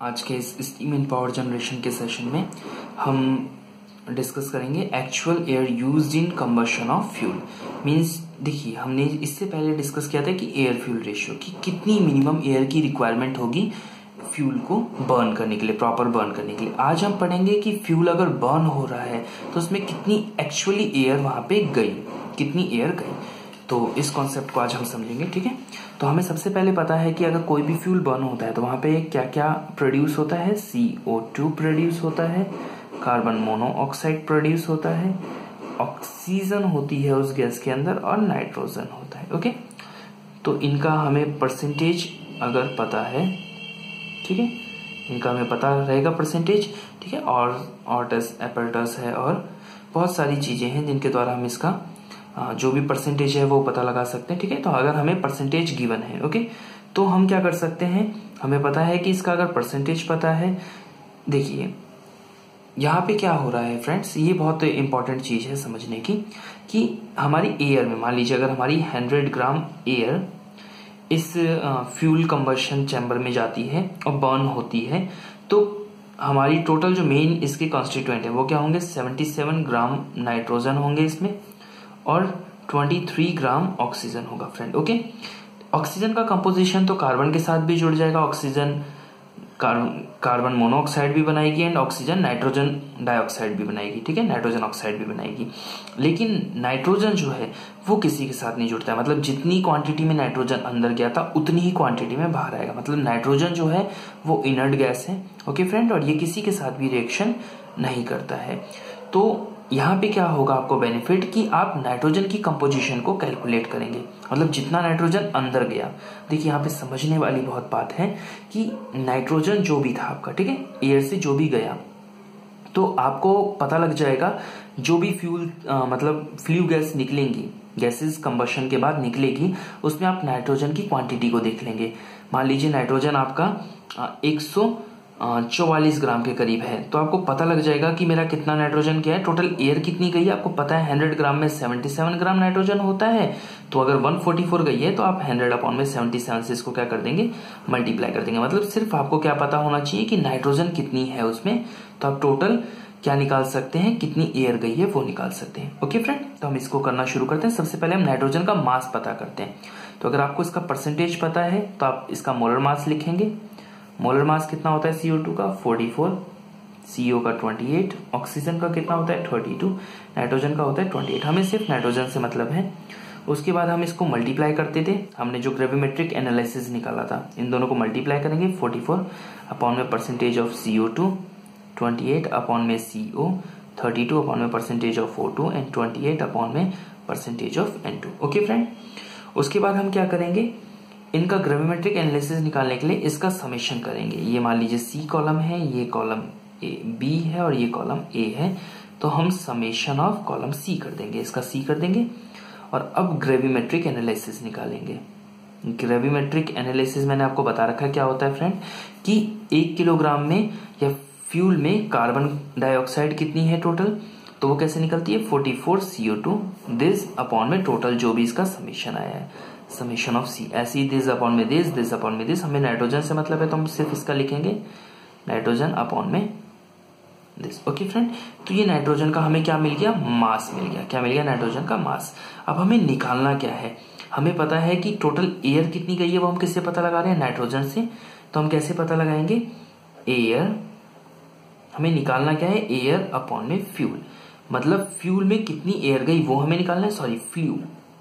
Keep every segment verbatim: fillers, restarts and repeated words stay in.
आज के इस स्टीम इन पावर जनरेशन के सेशन में हम डिस्कस करेंगे actual air used in combustion of fuel. Means देखिए, हमने इससे पहले डिस्कस किया था कि एयर फ्यूल रेशियो की कितनी मिनिमम एयर की रिक्वायरमेंट होगी फ्यूल को बर्न करने के लिए, प्रॉपर बर्न करने के लिए। आज हम पढ़ेंगे कि फ्यूल अगर बर्न हो रहा है तो उसमें कितनी एक्चुअली एयर वहां पे गई, कितनी एयर गई। तो इस कॉन्सेप्ट को आज हम समझेंगे, ठीक है। तो हमें सबसे पहले पता है कि अगर कोई भी फ्यूल बर्न होता है तो वहां पे क्या क्या प्रोड्यूस होता है। सी ओ टू प्रोड्यूस होता है, कार्बन मोनोऑक्साइड प्रोड्यूस होता है, ऑक्सीजन होती है उस गैस के अंदर और नाइट्रोजन होता है। ओके, तो इनका हमें परसेंटेज अगर पता है, ठीक है, इनका हमें पता रहेगा परसेंटेज, ठीक है। और ऑर्टस एपर्टस है और बहुत सारी चीजें हैं जिनके द्वारा हम इसका जो भी परसेंटेज है वो पता लगा सकते हैं, ठीक है। तो अगर हमें परसेंटेज गिवन है, ओके, तो हम क्या कर सकते हैं, हमें पता है कि इसका अगर परसेंटेज पता है। देखिए यहाँ पे क्या हो रहा है फ्रेंड्स, ये बहुत इंपॉर्टेंट चीज है समझने की कि हमारी एयर में, मान लीजिए अगर हमारी हंड्रेड ग्राम एयर इस फ्यूल कंबशन चैम्बर में जाती है और बर्न होती है, तो हमारी टोटल जो मेन इसके कॉन्स्टिट्यूएंट है वो क्या होंगे, सेवेंटी सेवन ग्राम नाइट्रोजन होंगे इसमें और तेईस ग्राम ऑक्सीजन होगा फ्रेंड। ओके, ऑक्सीजन का कंपोजिशन तो कार्बन के साथ भी जुड़ जाएगा। ऑक्सीजन कार्बन मोनोऑक्साइड भी बनाएगी एंड ऑक्सीजन नाइट्रोजन डाइऑक्साइड भी बनाएगी, ठीक है, नाइट्रोजन ऑक्साइड भी बनाएगी। लेकिन नाइट्रोजन जो है वो किसी के साथ नहीं जुड़ता है, मतलब जितनी क्वांटिटी में नाइट्रोजन अंदर गया था उतनी ही क्वांटिटी में बाहर आएगा। मतलब नाइट्रोजन जो है वो इनर्ट गैस है, ओके फ्रेंड, और ये किसी के साथ भी रिएक्शन नहीं करता है। तो यहाँ पे क्या होगा आपको बेनिफिट कि आप नाइट्रोजन की कंपोजिशन को कैलकुलेट करेंगे, मतलब जितना नाइट्रोजन अंदर गया। देखिए यहाँ पे समझने वाली बहुत बात है कि नाइट्रोजन जो भी था आपका, ठीक है, एयर से जो भी गया, तो आपको पता लग जाएगा जो भी फ्यूल आ, मतलब फ्लू गैस निकलेंगी, गैसेस कंबशन के बाद निकलेगी, उसमें आप नाइट्रोजन की क्वांटिटी को देख लेंगे। मान लीजिए नाइट्रोजन आपका एक सौ चौवालीस ग्राम के करीब है, तो आपको पता लग जाएगा कि मेरा कितना नाइट्रोजन क्या है, टोटल एयर कितनी गई है। आपको पता है हंड्रेड ग्राम में सतहत्तर ग्राम नाइट्रोजन होता है, तो अगर एक सौ चौवालीस गई है तो आप हंड्रेड अपॉन में सतहत्तर से इसको क्या कर देंगे, मल्टीप्लाई कर देंगे। मतलब सिर्फ आपको क्या पता होना चाहिए कि नाइट्रोजन कितनी है उसमें, तो आप टोटल क्या निकाल सकते हैं, कितनी एयर गई है वो निकाल सकते हैं। ओके फ्रेंड, तो हम इसको करना शुरू करते हैं। सबसे पहले हम नाइट्रोजन का मास पता करते हैं। तो अगर आपको इसका परसेंटेज पता है तो आप इसका मोलर मास लिखेंगे। मोलर मास कितना होता है सी ओ टू का चौवालीस, सी ओ का अट्ठाईस, ऑक्सीजन का कितना होता है बत्तीस, नाइट्रोजन का होता है अट्ठाईस। हमें सिर्फ नाइट्रोजन से मतलब है। उसके बाद हम इसको मल्टीप्लाई करते थे, हमने जो ग्रेविमेट्रिक एनालिसिस निकाला था, इन दोनों को मल्टीप्लाई करेंगे। चौवालीस अपॉन में percentage of C O two, अट्ठाईस अपॉन में सी ओ, बत्तीस अपॉन में percentage of O two and अट्ठाईस अपॉन में percentage of N two. Okay friend, उसके बाद हम क्या करेंगे, इनका ग्रेविमेट्रिक एनालिसिस निकालने के लिए इसका समेशन करेंगे। ये मान लीजिए सी कॉलम है, ये कॉलम ए बी है और ये कॉलम ए है, तो हम समेशन ऑफ कॉलम सी कर देंगे, इसका सी कर देंगे। और अब ग्रेविमेट्रिक एनालिसिस निकालेंगे। ग्रेविमेट्रिक एनालिसिस मैंने आपको बता रखा है क्या होता है फ्रेंड, कि एक किलोग्राम में या फ्यूल में कार्बन डाइऑक्साइड कितनी है टोटल, तो वो कैसे निकलती है चौवालीस C O two, this upon में टोटल जो भी इसका समेशन आया है, समेशन ऑफ सी। ऐसे ही दिस अपॉन में दिस, दिस अपॉन में दिस। हमें नाइट्रोजन से मतलब है तो हम सिर्फ इसका लिखेंगे नाइट्रोजन अपॉन में दिस। ओके फ्रेंड, तो ये नाइट्रोजन का हमें क्या मिल गया, मास मिल गया। क्या मिल गया, नाइट्रोजन का मास। अब हमें निकालना क्या है, हमें पता है कि टोटल एयर कितनी गई है, वो हम किससे पता लगा रहे हैं, नाइट्रोजन से। तो हम कैसे पता लगाएंगे, एयर, हमें निकालना क्या है, एयर अपॉन में फ्यूल। मतलब फ्यूल में कितनी एयर गई वो हमें निकालना है, सॉरी फ्लू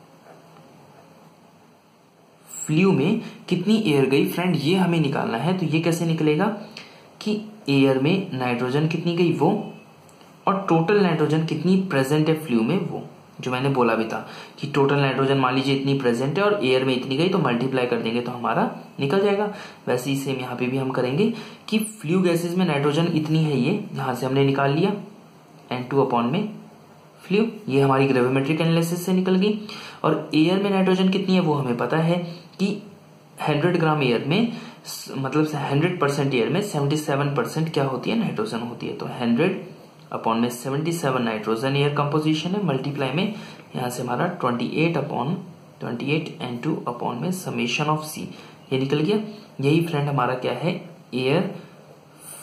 फ्लू में कितनी एयर गई फ्रेंड, ये हमें निकालना है। तो ये कैसे निकलेगा कि एयर में नाइट्रोजन कितनी गई वो, और टोटल नाइट्रोजन कितनी प्रेजेंट है फ्लू में वो, जो मैंने बोला भी था कि टोटल नाइट्रोजन मान लीजिए इतनी प्रेजेंट है और एयर में इतनी गई, तो मल्टीप्लाई कर देंगे तो हमारा निकल जाएगा। वैसे ही सेम यहाँ पे भी हम करेंगे कि फ्लू गैसेज में नाइट्रोजन इतनी है, ये यहां से हमने निकाल लिया एन टू अपॉन में फ्लू, ये हमारी ग्रेविमेट्रिक एनालिसिस से निकल गई। और एयर में नाइट्रोजन कितनी है वो हमें पता है कि हंड्रेड ग्राम एयर में, मतलब हंड्रेड परसेंट एयर में सतहत्तर परसेंट क्या होती है, नाइट्रोजन होती है। तो हंड्रेड अपॉन में सतहत्तर नाइट्रोजन एयर कंपोजिशन है, मल्टीप्लाई में यहाँ से हमारा अट्ठाईस अपॉन अट्ठाईस एन टू अपॉन में समेशन ऑफ सी, ये निकल गया। यही फ्रेंड हमारा क्या है, एयर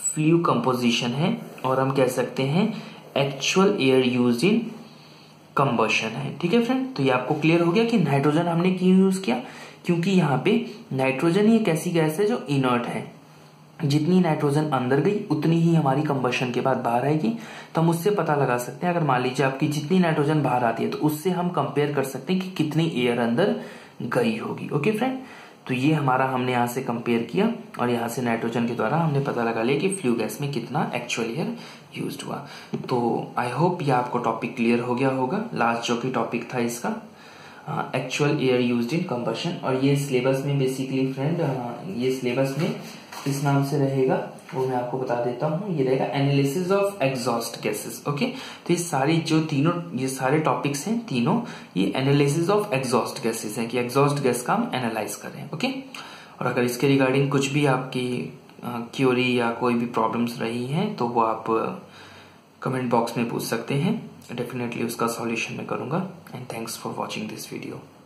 फ्लू कंपोजिशन है और हम कह सकते हैं actual air used in combustion है। ठीक है फ्रेंड, तो ये आपको क्लियर हो गया कि नाइट्रोजन हमने क्यों यूज किया, क्योंकि यहाँ पे नाइट्रोजन ही एक ऐसी गैस है जो इनर्ट है। जितनी नाइट्रोजन अंदर गई उतनी ही हमारी कंबशन के बाद बाहर आएगी। तो हम उससे पता लगा सकते हैं, अगर मान लीजिए आपकी जितनी नाइट्रोजन बाहर आती है तो उससे हम कंपेयर कर सकते हैं कि कितनी एयर अंदर गई होगी। ओके फ्रेंड, तो ये हमारा हमने यहाँ से कंपेयर किया और यहाँ से नाइट्रोजन के द्वारा हमने पता लगा लिया कि फ्लू गैस में कितना एक्चुअल एयर यूज्ड हुआ। तो आई होप ये आपको टॉपिक क्लियर हो गया होगा। लास्ट जो कि टॉपिक था इसका actual air used in combustion, और ये सिलेबस में बेसिकली फ्रेंड ये सिलेबस में किस नाम से रहेगा वो मैं आपको बता देता हूँ। ये रहेगा analysis of exhaust gases. Okay, तो ये सारी जो तीनों ये सारे टॉपिक्स हैं तीनों, ये एनालिसिस ऑफ एग्जॉस्ट गैसेस हैं कि एग्जॉस्ट गैस का हम एनालाइज कर रहे हैं। ओके, और अगर इसके रिगार्डिंग कुछ भी आपकी क्यूरी या कोई भी प्रॉब्लम्स रही हैं तो वो आप कमेंट बॉक्स में पूछ सकते हैं। डेफिनेटली उसका सॉल्यूशन मैं करूंगा। And thanks for watching this video.